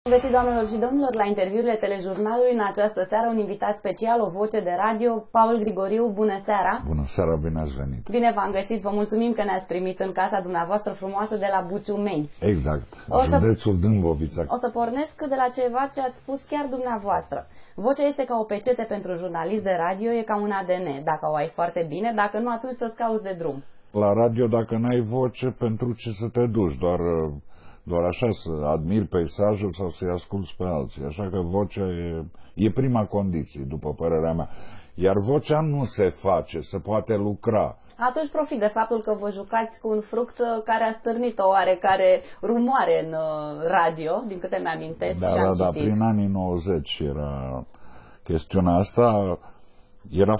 Bun găsit, doamnelor și domnilor, la interviurile telejurnalului. În această seară un invitat special, o voce de radio, Paul Grigoriu. Bună seara! Bună seara, bine ați venit! Bine v-am găsit, vă mulțumim că ne-ați primit în casa dumneavoastră frumoasă de la Buciumeni. Exact, județul Dâmbovița. O să pornesc de la ceva ce ați spus chiar dumneavoastră. Vocea este ca o pecete pentru jurnalist de radio, e ca un ADN. Dacă o ai foarte bine, dacă nu, atunci să-ți cauți de drum. La radio, dacă n-ai voce, pentru ce să te duci? Doar așa să admiri peisajul sau să-i asculți pe alții. Așa că vocea e prima condiție, după părerea mea. Iar vocea nu se face, se poate lucra. Atunci profit de faptul că vă jucați cu un fruct care a stârnit o oarecare rumoare în radio, din câte mi-amintesc și am citit. Prin anii 90 era chestiunea asta. Era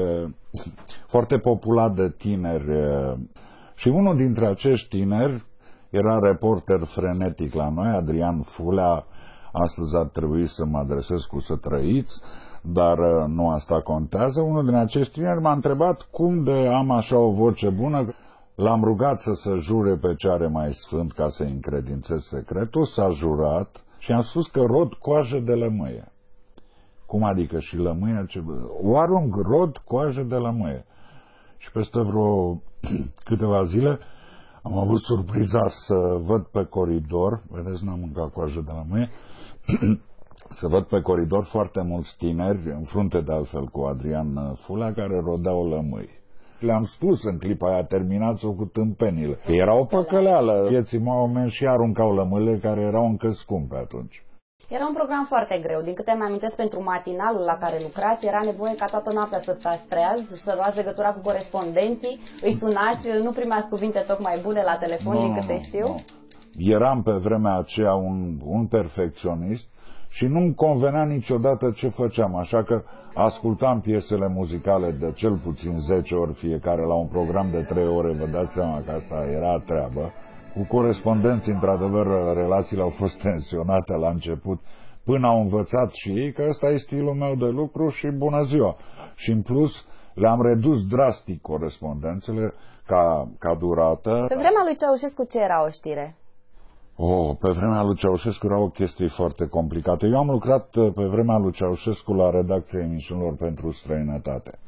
foarte populat de tineri și unul dintre acești tineri era reporter frenetic la noi, Adrian Fulea. Astăzi ar trebui să mă adresez cu să trăiți, dar nu asta contează. Unul din acești tineri m-a întrebat cum de am așa o voce bună. L-am rugat să se jure pe ce are mai sfânt ca să-i încredințez secretul. S-a jurat și am spus că rod coajă de lămâie. Cum adică și lămâie? O arunc, rod coajă de lămâie. Și peste vreo câteva zile am avut surpriza să văd pe coridor, vedeți, n-am mâncat coajă de lămâie, să văd pe coridor foarte mulți tineri, în frunte de altfel cu Adrian Fulea, care rodeau lămâi. Le-am spus în clipa aia, terminați-o cu tâmpenile. Era o păcăleală. Vieții oameni și aruncau lămâile, care erau încă scumpe atunci. Era un program foarte greu. Din câte mi-amintesc, pentru matinalul la care lucrați, era nevoie ca toată noaptea să stați treaz, să luați legătura cu corespondenții, îi sunați, nu primeați cuvinte tocmai bune la telefon, din câte știu. Eram pe vremea aceea un perfecționist și nu-mi convenea niciodată ce făceam, așa că ascultam piesele muzicale de cel puțin 10 ori fiecare la un program de 3 ore, vă dați seama că asta era treabă. Cu corespondenții, într-adevăr, relațiile au fost tensionate la început, până au învățat și ei că ăsta e stilul meu de lucru și bună ziua. Și în plus le-am redus drastic corespondențele ca durată. Pe vremea lui Ceaușescu ce era o știre? Pe vremea lui Ceaușescu era o chestie foarte complicată. Eu am lucrat pe vremea lui Ceaușescu la redacția emisiunilor pentru străinătate.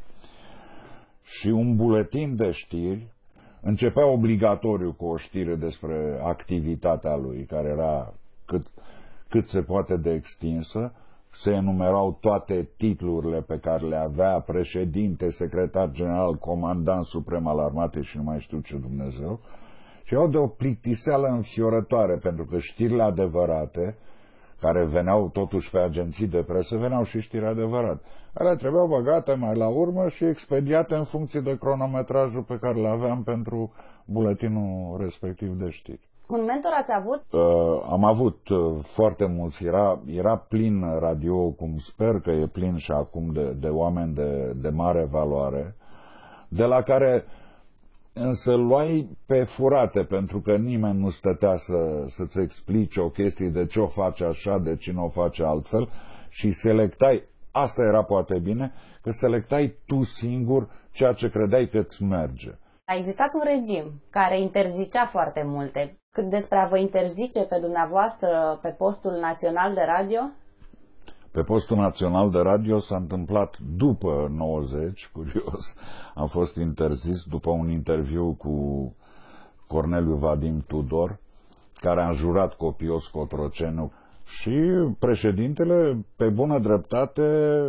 Și un buletin de știri începea obligatoriu cu o știre despre activitatea lui, care era cât se poate de extinsă. Se enumerau toate titlurile pe care le avea: președinte, secretar general, comandant suprem al armatei și nu mai știu ce Dumnezeu. Și erau de o plictiseală înfiorătoare, pentru că știrile adevărate, care veneau totuși pe agenții de presă, veneau și știri adevărate. Alea trebuiau băgate mai la urmă și expediate în funcție de cronometrajul pe care l-aveam pentru buletinul respectiv de știri. Un mentor ați avut? Am avut foarte mulți. Era plin radio, cum sper că e plin și acum, de oameni de mare valoare, de la care însă luai pe furate, pentru că nimeni nu stătea să-ți explice o chestie, de ce o face așa, de ce nu o face altfel, și selectai. Asta era poate bine, că selectai tu singur ceea ce credeai că îți merge. A existat un regim care interzicea foarte multe. Cât despre a vă interzice pe dumneavoastră pe postul național de radio? Pe postul național de radio s-a întâmplat după 90, curios. Am fost interzis după un interviu cu Corneliu Vadim Tudor, care a înjurat copios Cotroceniu. Și președintele, pe bună dreptate,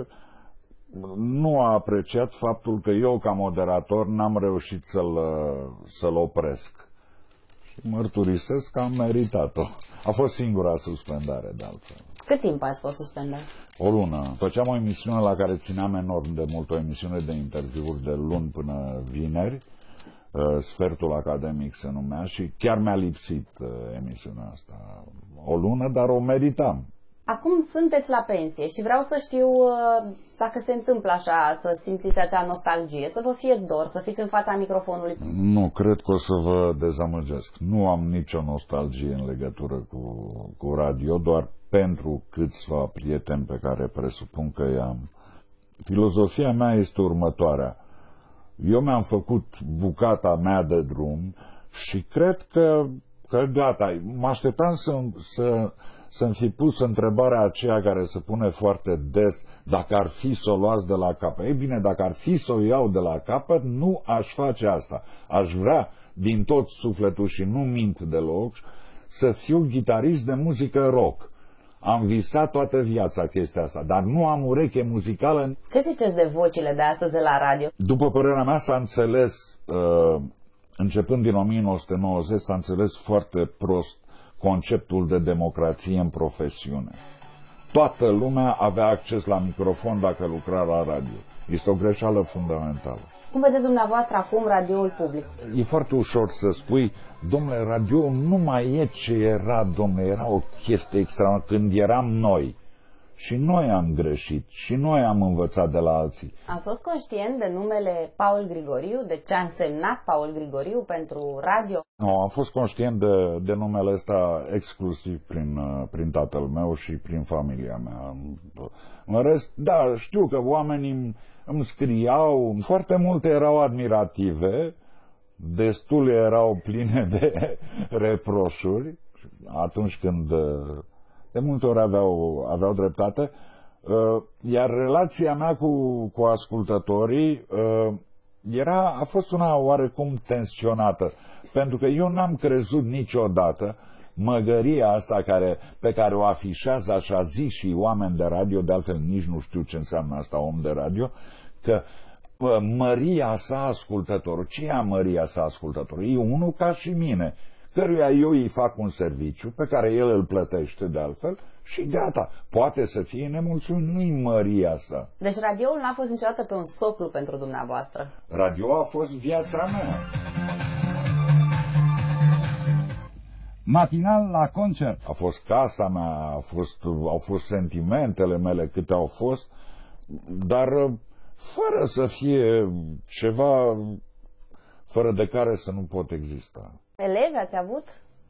nu a apreciat faptul că eu, ca moderator, n-am reușit să-l opresc. Și mărturisesc că am meritat-o. A fost singura suspendare, de altfel. Cât timp ați fost suspendat? O lună. Făceam o emisiune la care țineam enorm de mult, o emisiune de interviuri de luni până vineri. Sfertul academic se numea și chiar mi-a lipsit emisiunea asta. O lună, dar o meritam. Acum sunteți la pensie și vreau să știu dacă se întâmplă așa, să simțiți acea nostalgie, să vă fie dor, să fiți în fața microfonului. Nu, cred că o să vă dezamăgesc. Nu am nicio nostalgie în legătură cu radio, doar pentru câțiva prieteni pe care presupun că i-am. Filozofia mea este următoarea. Eu mi-am făcut bucata mea de drum și cred că că gata, mă așteptam să-mi fi pus întrebarea aceea care se pune foarte des, dacă ar fi să o luați de la capăt. Ei bine, dacă ar fi să o iau de la capăt, nu aș face asta. Aș vrea din tot sufletul, și nu mint deloc, să fiu gitarist de muzică rock. Am visat toată viața chestia asta, dar nu am ureche muzicală. Ce ziceți de vocile de astăzi de la radio? După părerea mea s-a înțeles, începând din 1990, s-a înțeles foarte prost conceptul de democrație în profesiune. Toată lumea avea acces la microfon dacă lucra la radio. Este o greșeală fundamentală. Cum vedeți dumneavoastră acum radioul public? E foarte ușor să spui, domnule, radio nu mai e ce era, domnule, era o chestie extraordinară când eram noi. Și noi am greșit, și noi am învățat de la alții. Ați fost conștient de numele Paul Grigoriu, de ce a însemnat Paul Grigoriu pentru radio? Nu, am fost conștient de numele ăsta exclusiv prin tatăl meu și prin familia mea. În rest, da, știu că oamenii îmi scriau, foarte multe erau admirative, destule erau pline de reproșuri, atunci când de multe ori aveau dreptate, iar relația mea cu ascultătorii a fost una oarecum tensionată, pentru că eu n-am crezut niciodată măgăria asta pe care o afișează așa zis și oameni de radio, de altfel nici nu știu ce înseamnă asta om de radio, că măria sa ascultătorul. Ce e măria sa ascultătorul? E unul ca și mine, căruia eu îi fac un serviciu pe care el îl plătește de altfel și gata, poate să fie nemulțumit, nu-i măria sa. Deci radioul n-a fost niciodată pe un soclu pentru dumneavoastră. Radio a fost viața mea. Matinal la concert. A fost casa mea, au fost sentimentele mele câte au fost, dar fără să fie ceva fără de care să nu pot exista. Elevi ați avut?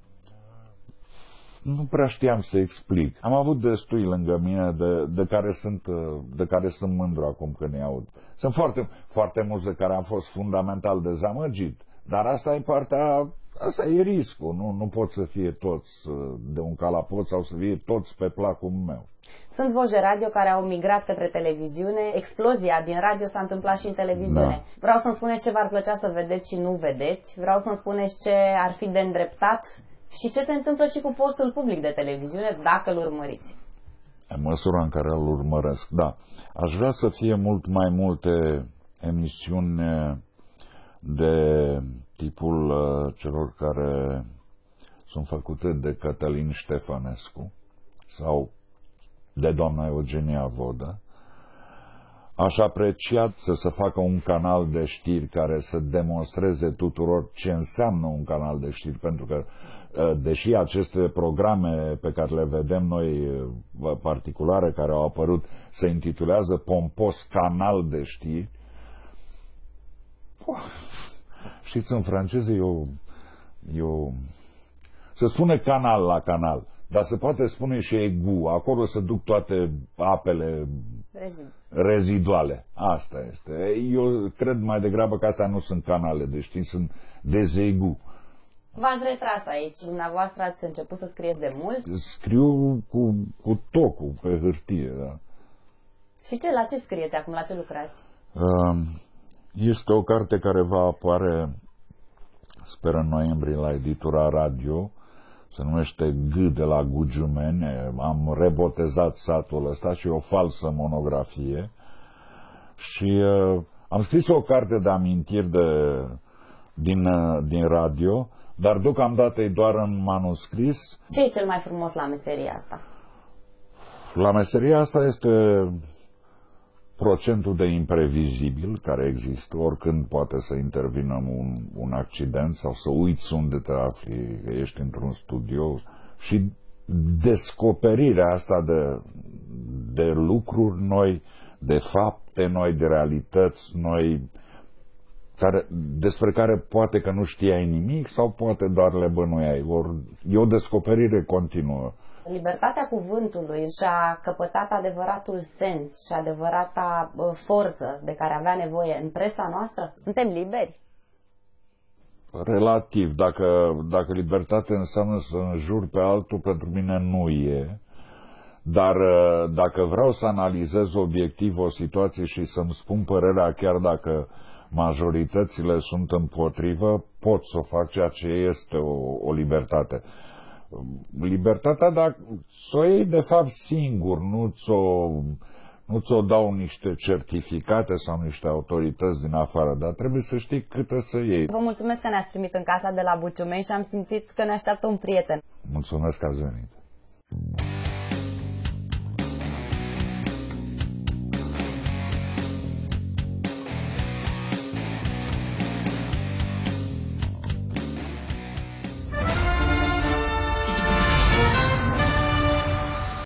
Nu prea știam să explic. Am avut destui lângă mine de care sunt mândru acum când îi aud. Sunt foarte, foarte mulți de care am fost fundamental dezamăgit, dar asta e riscul. Nu pot să fie toți de un calapot sau să fie toți pe placul meu. Sunt voci de radio care au migrat către televiziune. Explozia din radio s-a întâmplat și în televiziune. Da. Vreau să-mi spuneți ce v-ar plăcea să vedeți și nu vedeți. Vreau să-mi spuneți ce ar fi de îndreptat și ce se întâmplă și cu postul public de televiziune dacă îl urmăriți. În măsura în care îl urmăresc, da. Aș vrea să fie mult mai multe emisiuni de tipul celor care sunt făcute de Cătălin Ștefănescu sau de doamna Eugenia Vodă. Aș aprecia să se facă un canal de știri care să demonstreze tuturor ce înseamnă un canal de știri, pentru că deși aceste programe pe care le vedem noi particulare, care au apărut, se intitulează pompos canal de știri, știți, în franceză se spune canal la canal, dar se poate spune și egu. Acolo se duc toate apele reziduale. Asta este. Eu cred mai degrabă că astea nu sunt canale de știri, sunt dezegu. V-ați retras aici. Dumneavoastră ați început să scrieți de mult? Scriu cu tocul pe hârtie, da. Și la ce scrieți acum? La ce lucrați? Este o carte care va apare, sper, în noiembrie la editura Radio. Se numește G de la Gugiumeni. Am rebotezat satul ăsta și o falsă monografie. Și am scris o carte de amintiri din radio, dar deocamdată e doar în manuscris. Ce e cel mai frumos la meseria asta? La meseria asta este procentul de imprevizibil care există. Oricând poate să intervină un accident sau să uiți unde te afli, că ești într-un studio, și descoperirea asta de lucruri noi, de fapte noi, de realități noi, despre care poate că nu știai nimic sau poate doar le bănuiai. E o descoperire continuă. Libertatea cuvântului și-a căpătat adevăratul sens și adevărata forță de care avea nevoie în presa noastră? Suntem liberi? Relativ. Dacă libertate înseamnă să înjur pe altul, pentru mine nu e. Dar dacă vreau să analizez obiectiv o situație și să-mi spun părerea, chiar dacă majoritățile sunt împotrivă, pot să o fac, ceea ce este o libertate. Libertatea, dacă să o iei de fapt singur, nu ți-o dau niște certificate sau niște autorități din afară, dar trebuie să știi câte să iei. Vă mulțumesc că ne-ați primit în casa de la Buciumeni și am simțit că ne așteaptă un prieten. Mulțumesc că ați venit.